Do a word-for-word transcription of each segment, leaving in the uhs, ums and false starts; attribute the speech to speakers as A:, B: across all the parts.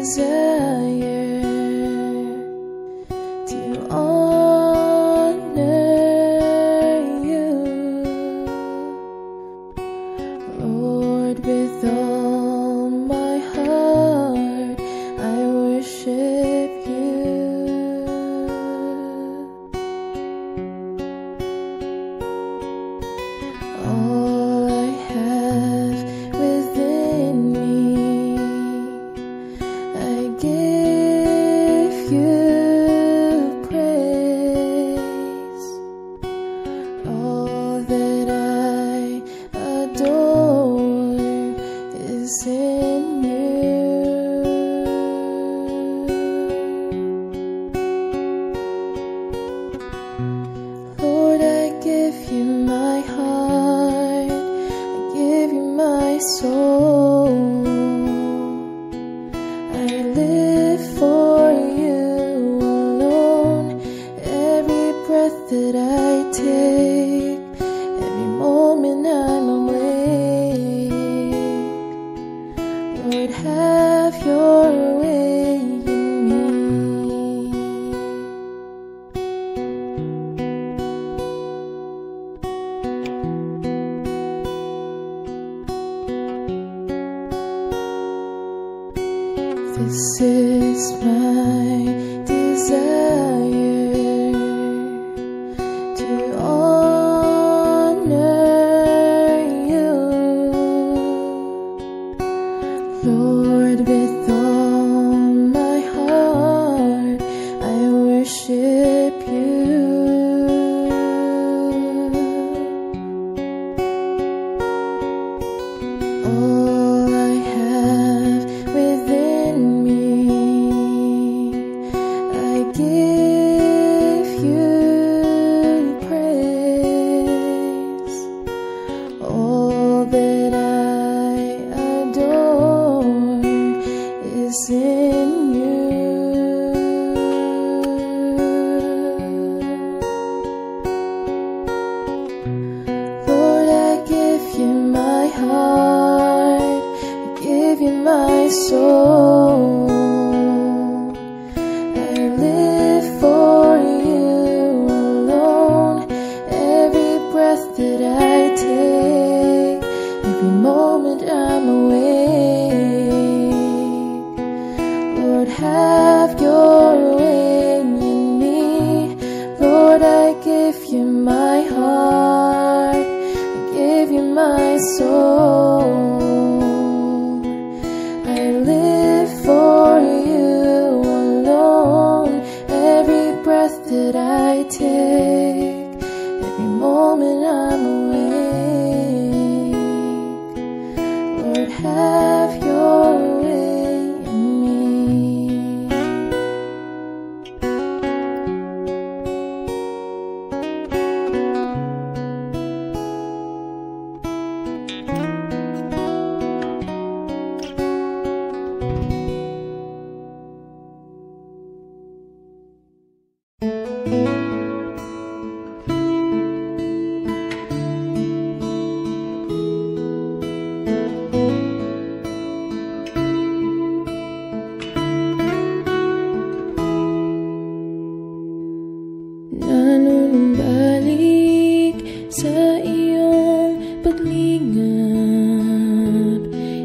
A: desire to honor you, Lord. With all my heart I worship you. All I have within me, I give you praise. All that I adore is in you. Lord, I give you my heart, I give you my soul. I live for you alone. Every breath that I take, every moment I'm awake, Lord, have your way in me. This is my desire to honor you, Lord. With all my heart I worship you. All I have within me, I give you praise. All that I adore is in you. Lord, I give you my heart, I give you my soul. I live for you alone. Every breath that I take, every moment I'm awake, Lord, have your way in me. Lord, I give you my heart, I give you my soul. I live for you alone. Every breath that I take, every moment I'm awake, Lord, have your way in me. Nanunumbalik sa iyong paglingap,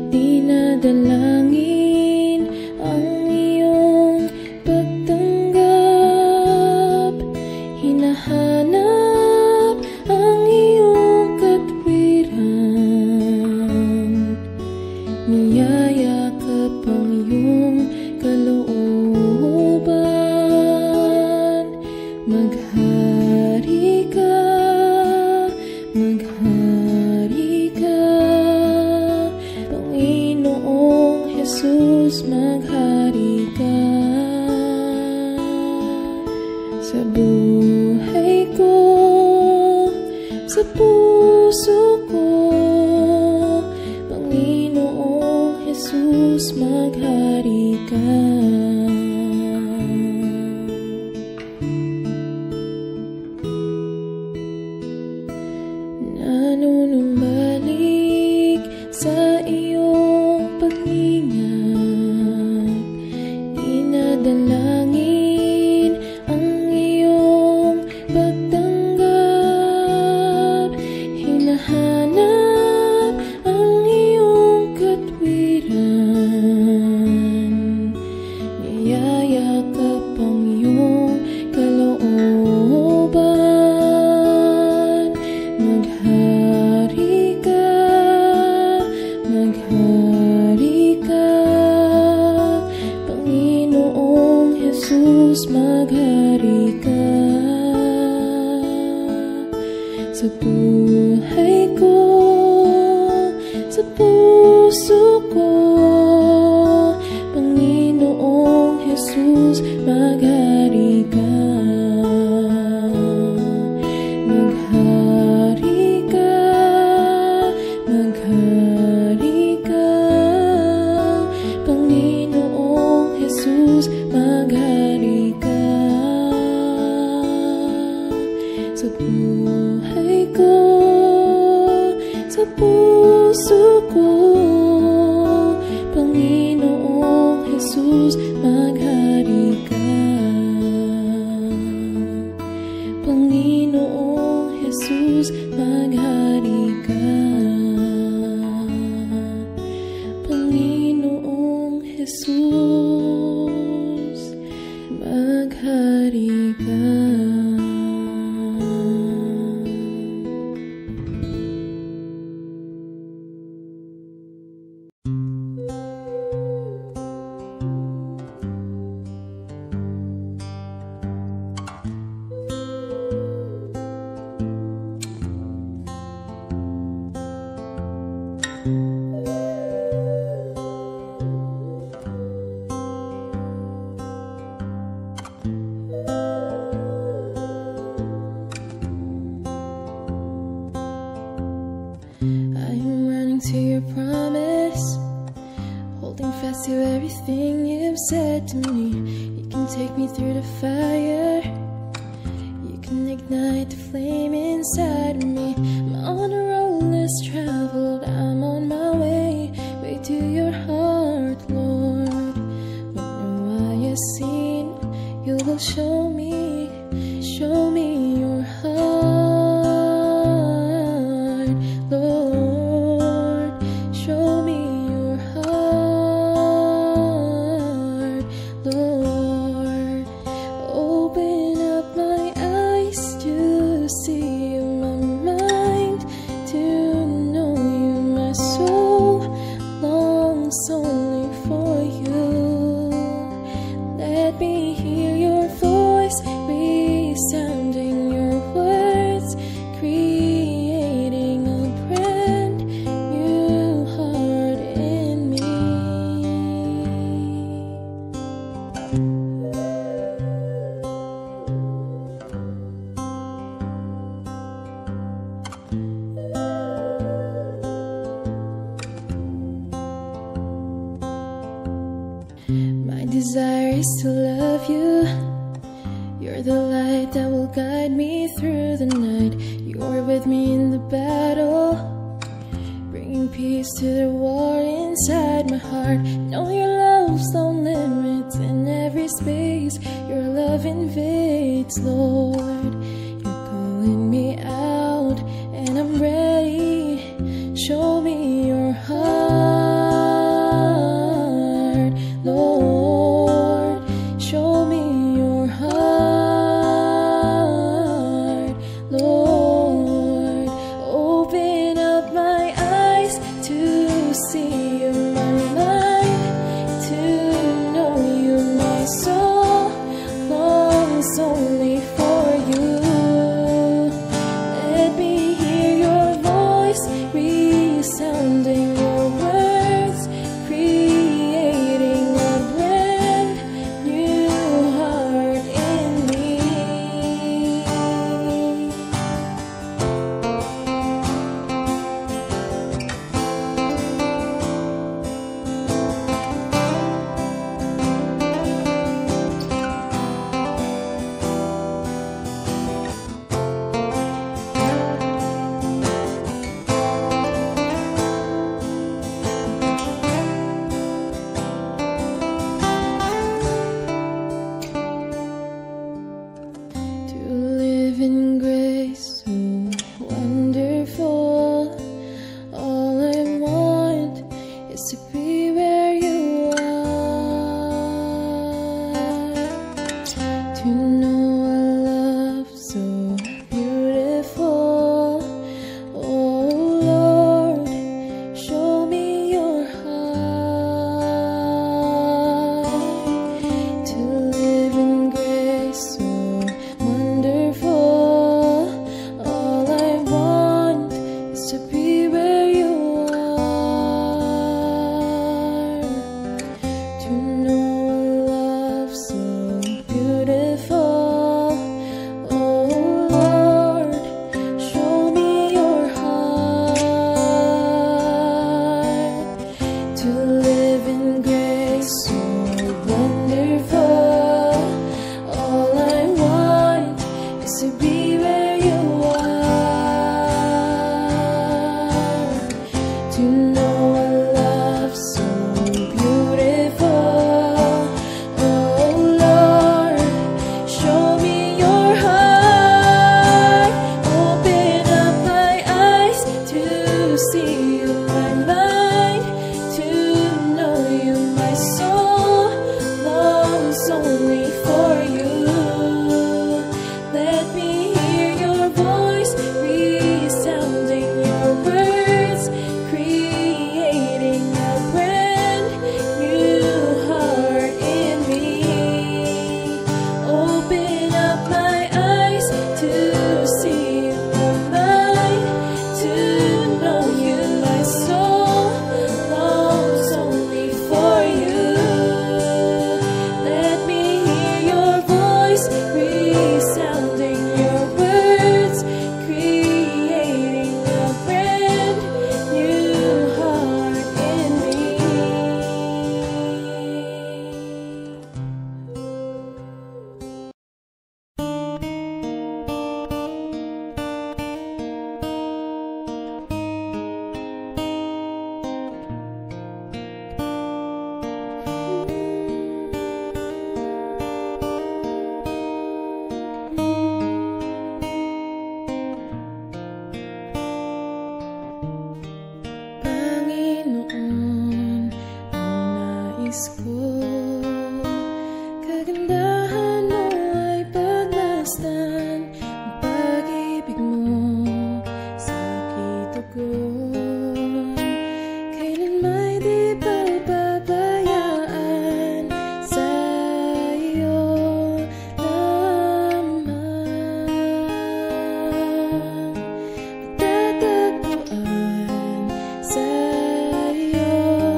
A: dinadalangin ang iyong pagtanggap, hinahanap ang iyong katwiran, niyayakap ang iyong kalooban. Maghari ka, maghari ka, Panginoong Jesus, maghari ka. Sa buhay ko, sa puso ko, Panginoong Jesus, maghari ka. Nanunumbalik sa iyong paglingap, dalangin ang iyong pagtanggap. Hinahanap ang iyong katwiran, niyayakap ang iyong kalooban. Maghari ka, maghari ka, Panginoong Jesus, maghari ka sa buhay ko, sa puso ko. Panginoong Jesus, maghari ka, maghari ka, maghari ka, Panginoong Jesus, maghari ka sa buhay ko, sa puso ko. Panginoong Jesus, maghari ka, Panginoong Jesus, maghari ka, Panginoong Jesus, maghari ka. I'm running to your promise, holding fast to everything you've said to me. You can take me through the fire, you can ignite the flame inside of me. I'm on a road less traveled, I'm on my way, way to your heart, Lord. What no eye has seen, you will show me, show me your heart, Lord. Show me your heart, Lord. Open up my eyes to see you, my mind to know you. My soul longs only for you. Let me hear your voice resounding, your words creating a brand new heart in me. My desire is to love you. You're the light that will guide me through the night. You are with me in the battle, bringing peace to the war inside my heart. Know your love's no limits in every space. Your love invades, Lord. You're calling me out, and I'm ready. Show me your heart, Lord. Show me your heart, Lord. Open up my eyes to see you, my mind to know you. My soul longs only for you. To know a love so beautiful, oh Lord, show me your heart. To live in grace so wonderful, all I want is to be where you are. To know a love so beautiful, oh Lord, show me your heart. To live in grace so wonderful, all I want is to be where you are. To know a love so beautiful, oh Lord, show me your heart. Open up my eyes to see you, my mind to know you. My soul longs only for you. Let me hear your voice resounding, your words creating a brand new heart in me. Open up my eyes to see you, my mind to know you. My soul longs only for you. Let me hear your voice resounding, your words creating a brand new heart in me. Panginoon, ang nais ko, kagandahan mo ay pagmasdan, ang pag-ibig mo sa kitugon. Kailan may di pababayaan, sa iyo lamang matatagpuan, sa iyo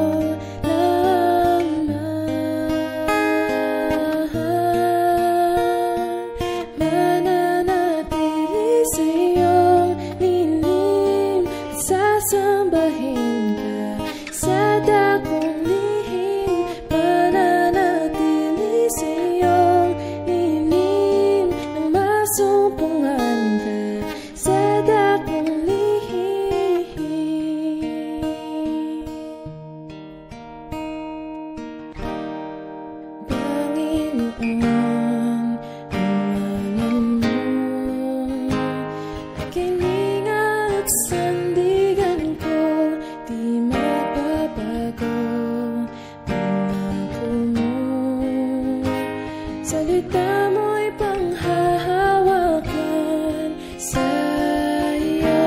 A: lamang mananatili sa iyong lilim at sasambahin ka sa dakong lihim. Mananatili sa iyong lilim nang masumpungan ka sa dakong lihim. Panginoon, ang ngalan mo ay kiningal at sandigan ko, di magbabago. Pangako mo, salita mo'y panghahawakan, sa iyo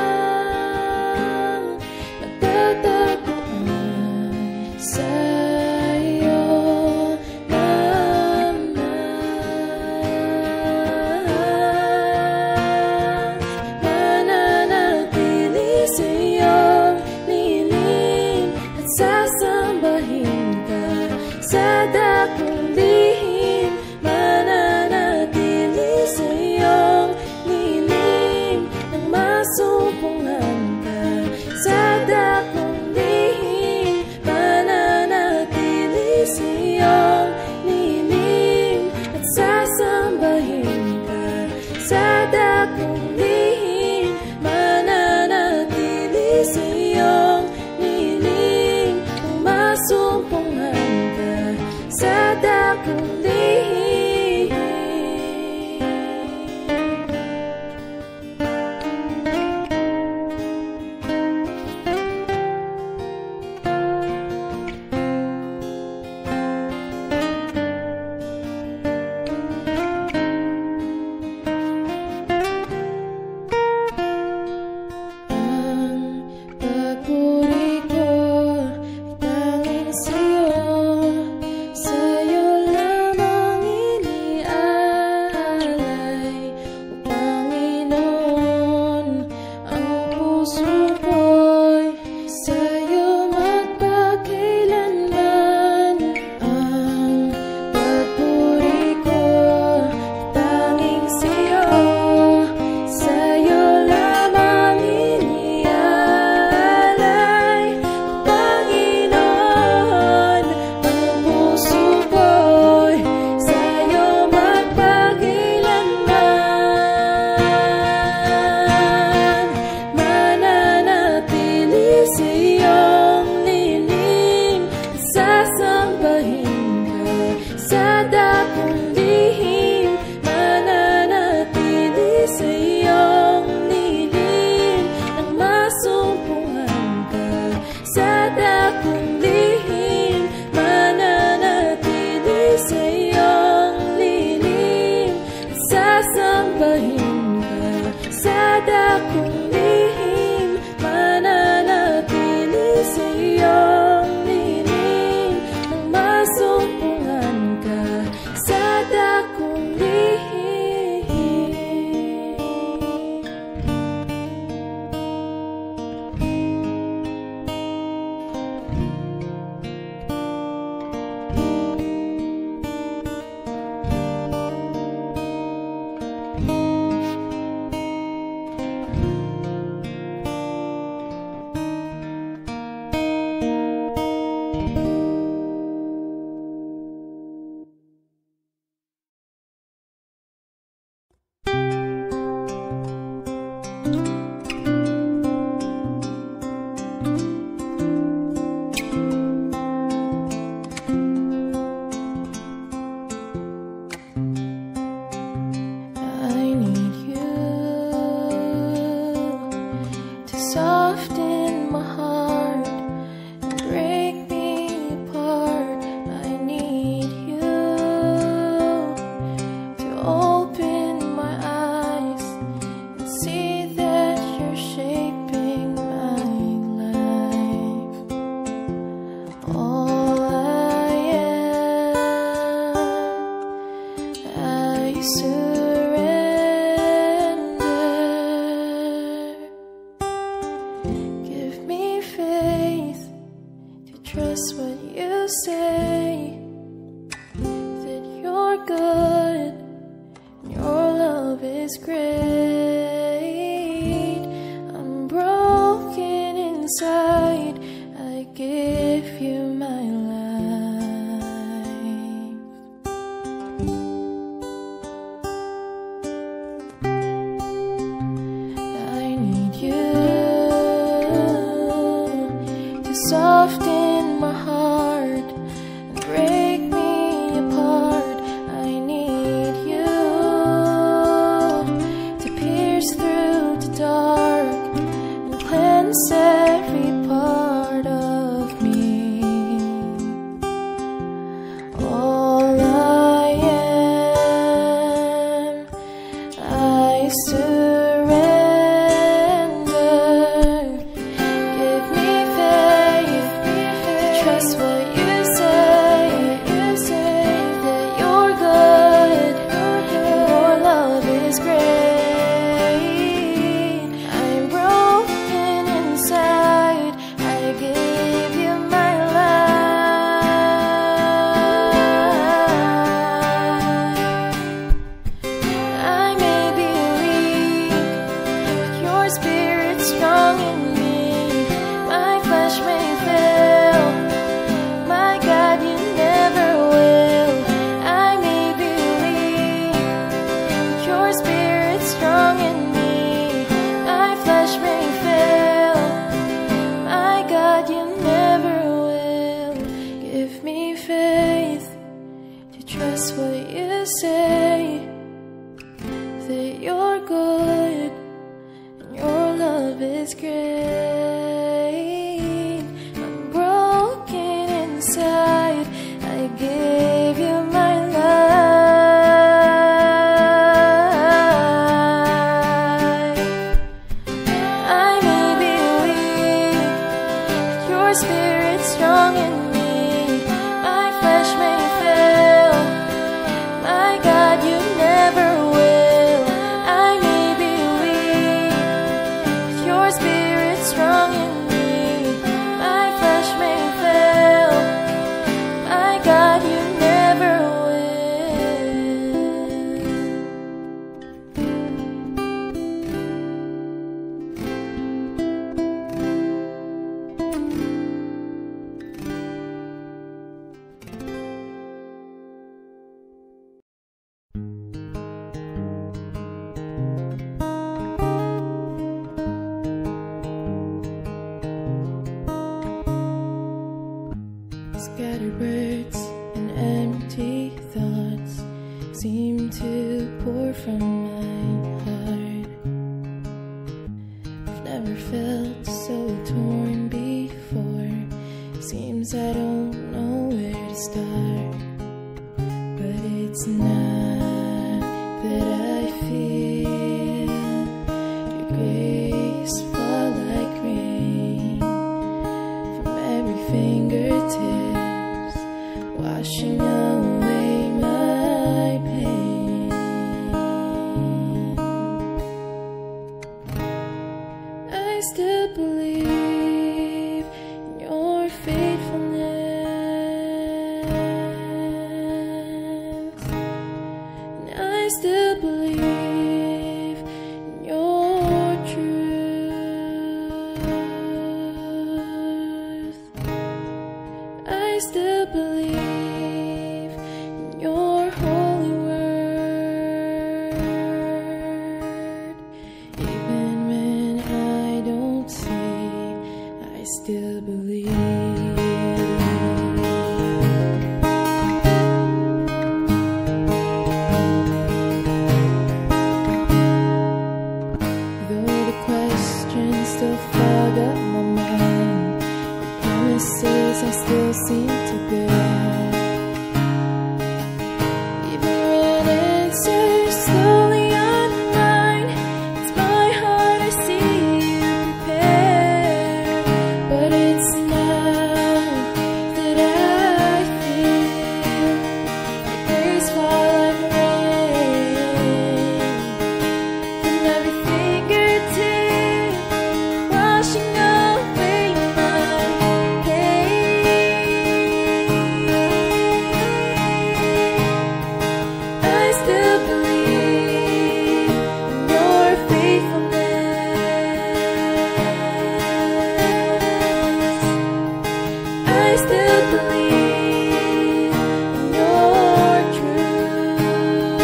A: lamang matatagpuan, sa Soften my heart and break me apart. I need you to open my eyes and see that you're shaping my life. All I am, I surrender. Trust what you say, that you're good and your love is great. I'm broken inside, I give you my life. I need you to soften my heart and break me apart. I need you to pierce through the dark and cleanse every part of me. All I am, I surrender. Give me faith to trust what you say, you say that you're good and your love is great. I'm broken inside, I give you my life. I may be weak, but your spirit's strong in me. My flesh may fail, my God, you never will. I may be weak, but your spirit's strong in me. My flesh may fail, my God, you never will. Give me faith to trust what you say, that you're good and your love is great. I'm broken inside, I give you my life. I may be weak, but your spirit's strong in me. My flesh may fail, my God, you never will. I may be weak, but your spirit's strong in me. My flesh may fail, my God, you never Scattered words and empty thoughts seem to pour from my heart. I've never felt so torn before. Seems I don't know where to start. But it's not that I feel your grace fall like rain from every fingertips, washing away my pain. I still believe in your faith. I still believe in your holy word. Even when I don't see, I still believe. Though the questions still fog up my mind, the promises I still seem to bear. Even when answers slowly unwind, it's my heart I see you prepare. But it's now that I feel your grace fall like rain from every fingertip, washing away my pain. I still believe in your faithfulness. I still believe in your truth.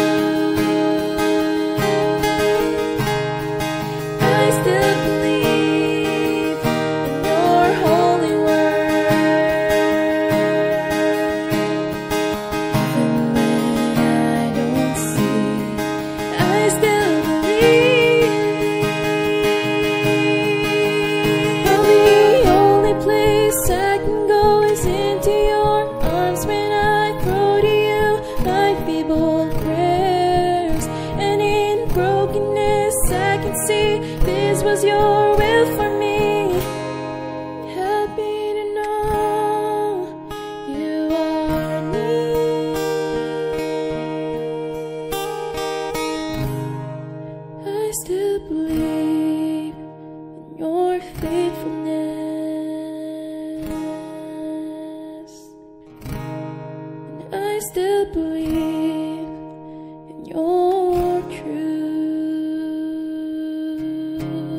A: I still believe in your holy word. Even when I don't see, I still believe. The only place I can go is into your arms when I throw to you my feeble prayers. And in brokenness I can see this was your will for me. Help me to know you are near. I still believe in your faithfulness. And I still believe in your truth.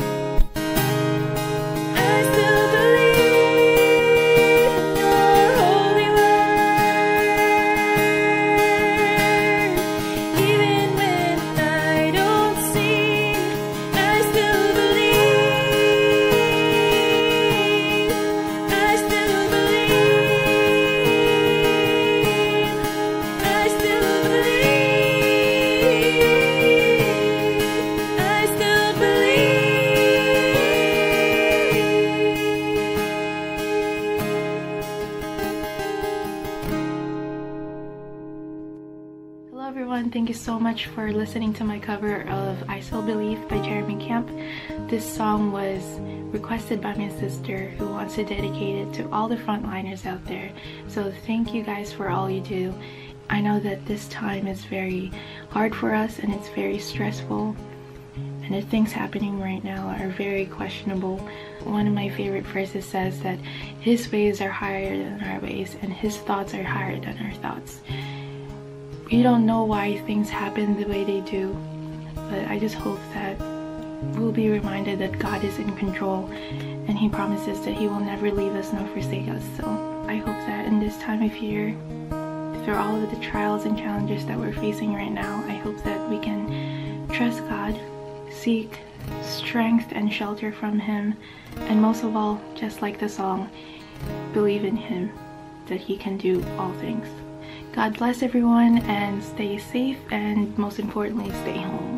A: I still believe in your holy word. Even when I don't see, I still believe. I still believe. I still believe. I still believe.
B: Hello everyone, thank you so much for listening to my cover of I Still Believe by Jeremy Camp. This song was requested by my sister who wants to dedicate it to all the frontliners out there. So thank you guys for all you do. I know that this time is very hard for us and it's very stressful, and the things happening right now are very questionable. One of my favorite verses says that his ways are higher than our ways and his thoughts are higher than our thoughts. We don't know why things happen the way they do, but I just hope that we'll be reminded that God is in control and he promises that he will never leave us nor forsake us. So I hope that in this time of year, through all of the trials and challenges that we're facing right now, I hope that we can trust God, seek strength and shelter from him, and most of all, just like the song, believe in him that he can do all things. God bless everyone and stay safe, and most importantly, stay home.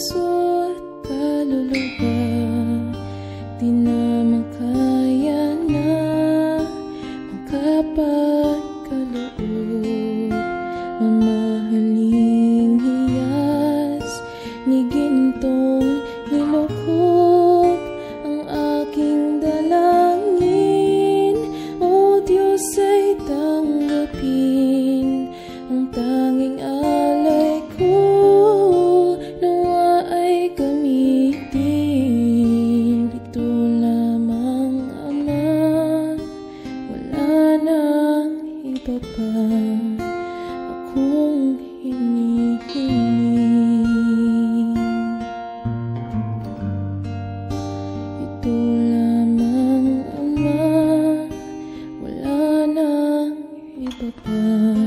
A: puso at kaluluwa, di na makaya na makapagkaloob. Mamahaling hiyas ni gintong nilukop ang aking dalangin. O Diyos ay tanggapin ang tanging alay ko, nawa ay gamitin. Ito lamang, Ama, wala nang iba pa akong hinihiling. Ito lamang, Ama, wala nang iba pa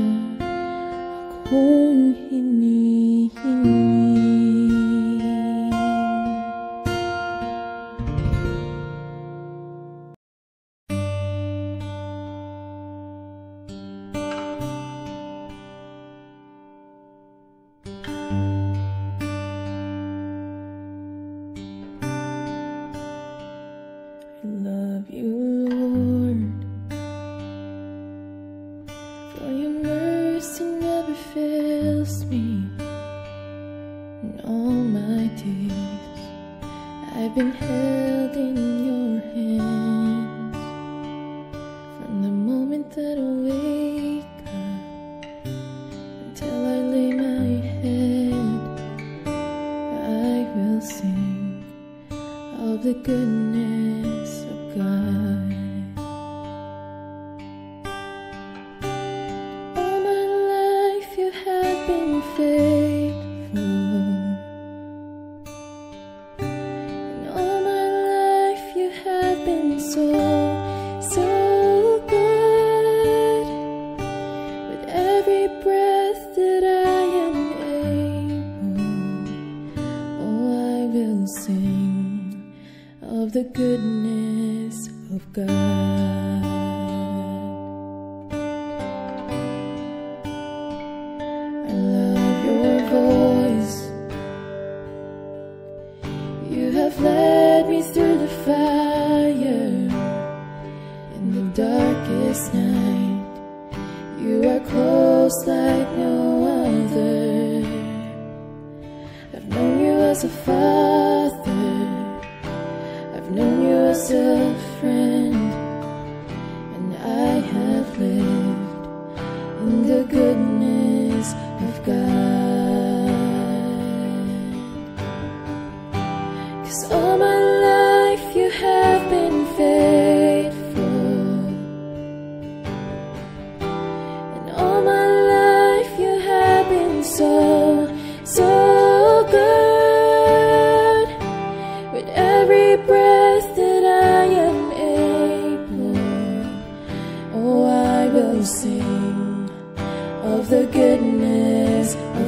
A: akong hinihiling. I love you, Lord, for your mercy never fails me. In all my days I've been held in your hands. From the moment that I wake up until I lay my head, I will sing of the goodness of God. All my life you have been faithful, and all my life you have been so, so good. With every breath that I am able, oh, I will sing of the goodness of God. I love your voice. You have led me through the fire in the darkest night. You are close like no other. I've known you as a father, I've known you as a friend, and I have lived in the goodness of God. 'Cause all my life you have been faithful, and all my life you have been so, so good. With every breath that I am able, oh, I will sing of the goodness of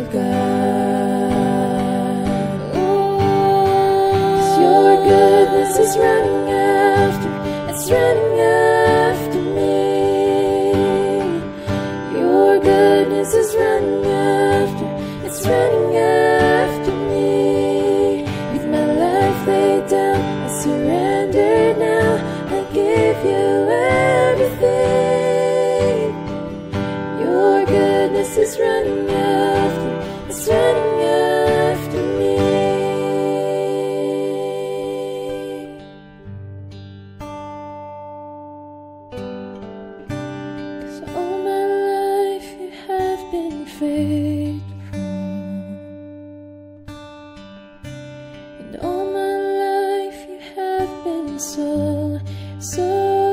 A: God. Oh, 'cause your goodness is running after, it's running after me. Your goodness is running after, it's running after me. With my life laid down, I surrender now, I give you everything. Your goodness is running after, it's running after me. 'Cause all my life you have been faithful, and all my life you have been so, so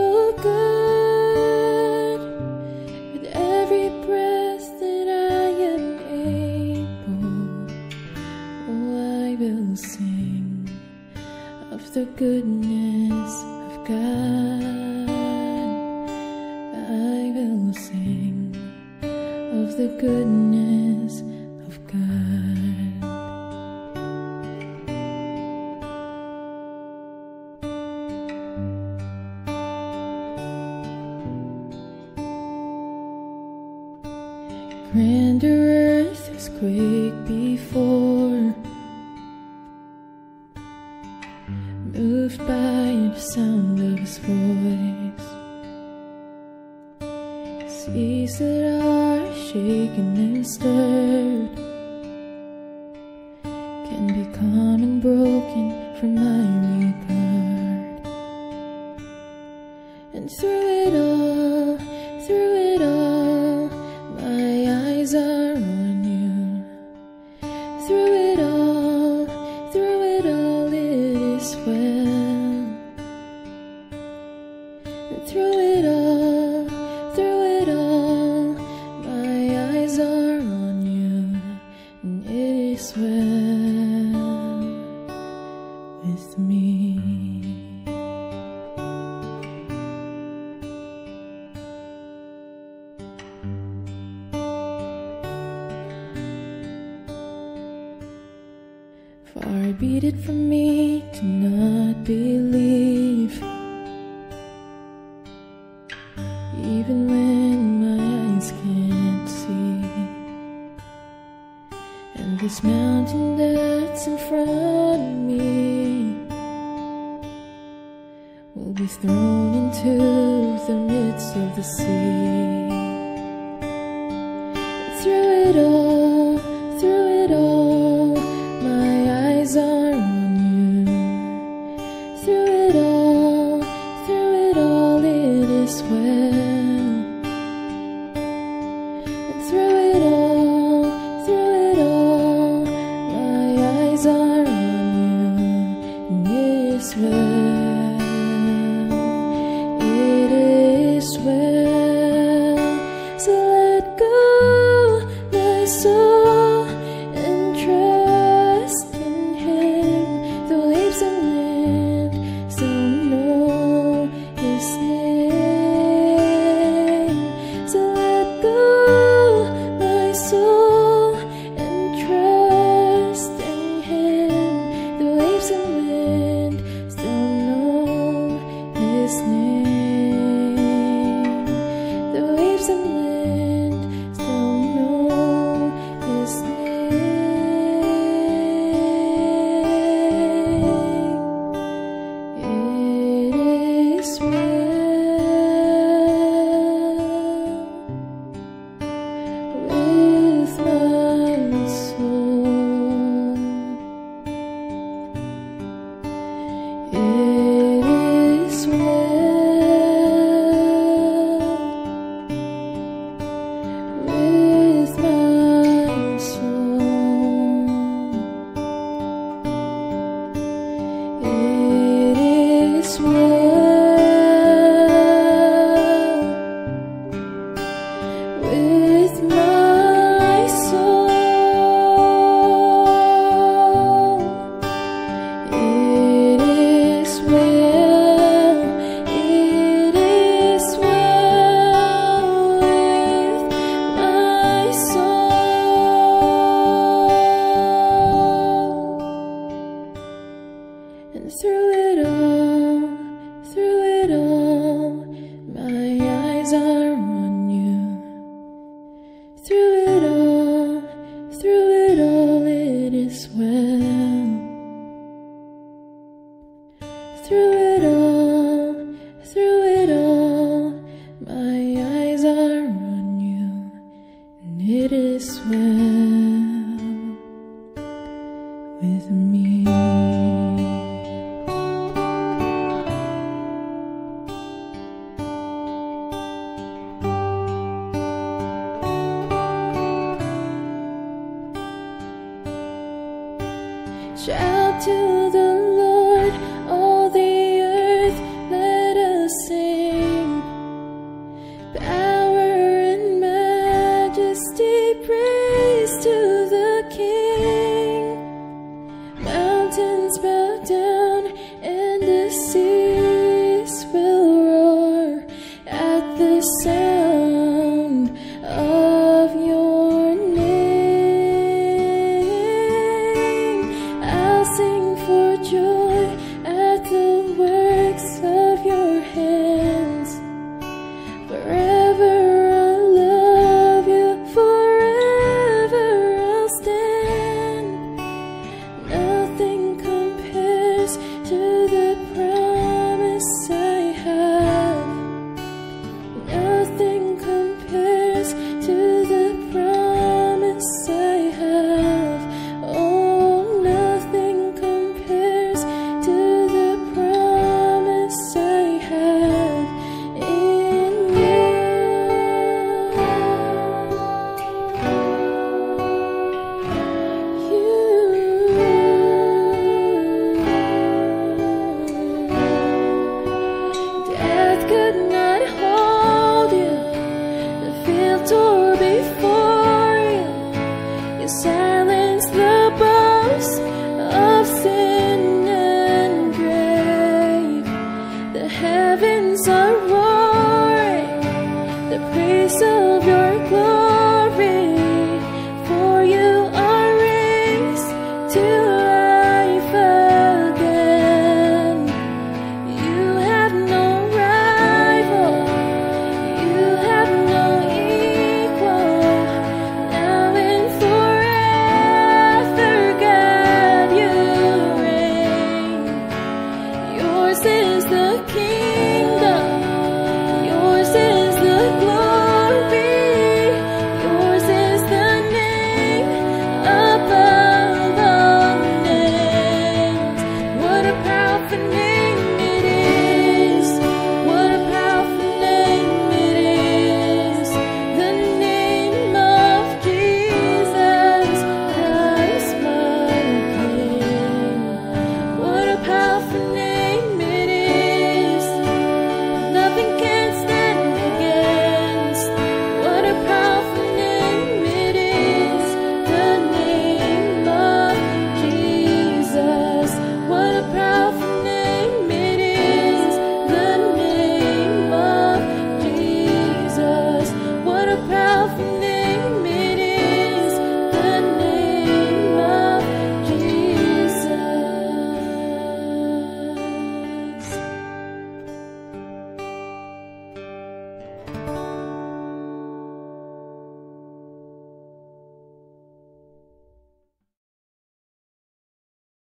A: good. With every breath that I am able, oh, I will sing of the goodness of God. I will sing of the goodness of God. Grander earth has quaked before, moved by the sound of his voice. Seas that are shaken and stirred can be calm and broken from my regard. And through it all, through it all, my eyes are on you. Through it all, through it all, it is well. And through it all, through it all, my eyes are on you, and it is well with me. Far be it from me to not believe, even when my eyes can't see. And this mountain that's in front of me will be thrown into the midst of the sea. And through it all, through it all, my eyes are on you. Through it all, through it all, it is well. And through it all, through it all, my eyes are on you, and it is well. It is well. So let go, my soul, and trust in Him. The waves of land still know His name. So let go, my soul, and trust in Him. The waves of land still know His name. The waves of land still know His name. It is well with my soul. It is well with my soul. It is well with my soul. It is well, it is well with my soul. And through it all, through it all, my eyes are on you. Through it all, through it all, it is well. Through it all, through it all, my eyes are on you, and it is well with me. Shout to the Lord, all the earth, let us sing. Power and majesty, praise to the King. Mountains bow down and the seas will roar at the sound of your name. I'll sing for joy at the works of your hands. Forever I'll love you, forever I'll stand. Nothing compares to the proud from